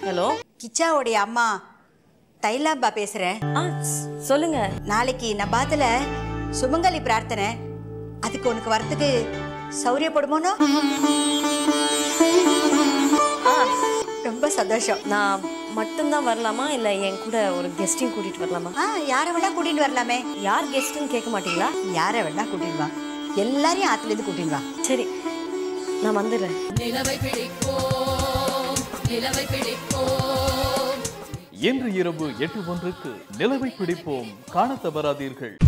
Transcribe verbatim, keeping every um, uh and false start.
Hello, கிச்சாவோடைய அம்மா தைலாம்பா பேசுறேன். ஆ சொல்லுங்க. நாளைக்கு நான் பாத்துல சுமங்கலி பிரார்த்தனை, அதுக்கு உனக்கு வரத்துக்கு சௌரியப்படுமோனோ? ஆ ரொம்ப சந்தோஷம். நான் மட்டும்தான் வரலாமா இல்லை என் கூட ஒரு கெஸ்ட்டையும் கூட்டிட்டு வரலாமா? ஆ யாரை வேணா கூட்டிட்டு வரலாமே. யார் கெஸ்ட்னு கேட்க மாட்டீங்களா? யாரை வேணா கூட்டிட்டு வா, எல்லாரையும் ஆத்துல இருந்து கூட்டிட்டு வா. சரி, நான் வந்துடுறேன். இன்று இரவு எட்டு ஒன்றுக்கு நிலவை பிடிப்போம் காண தவறாதீர்கள்.